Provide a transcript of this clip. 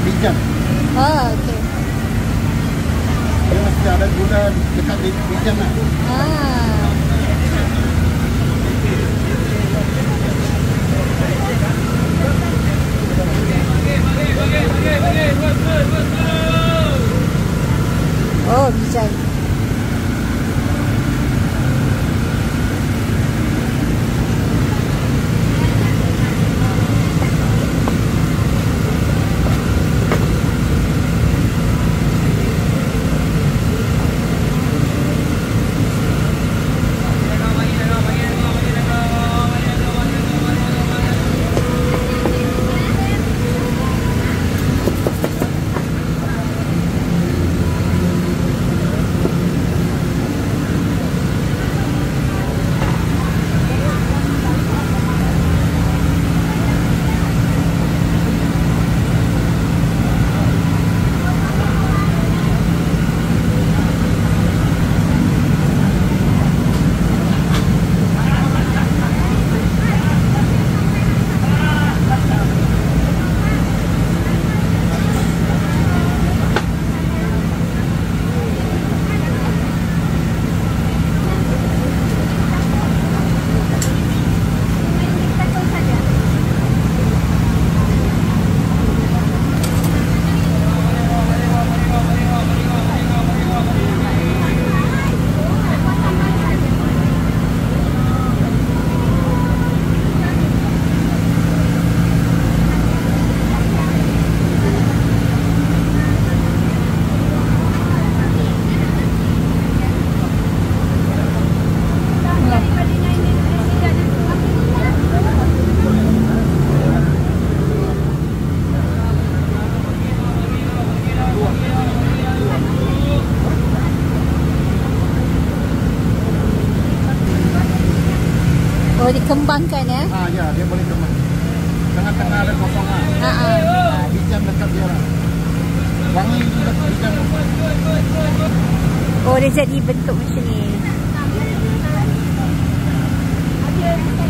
Bijan. Oh, okey. Dia mesti ada gula dekat bijan lah. Oh, bijan. Oh, dikembangkan ya? Ya, dia boleh kembang. Tengah-tengah ada kosongan. Bijan dekat dia lah. Wangi juga bijan. Oh, dia jadi bentuk macam ni.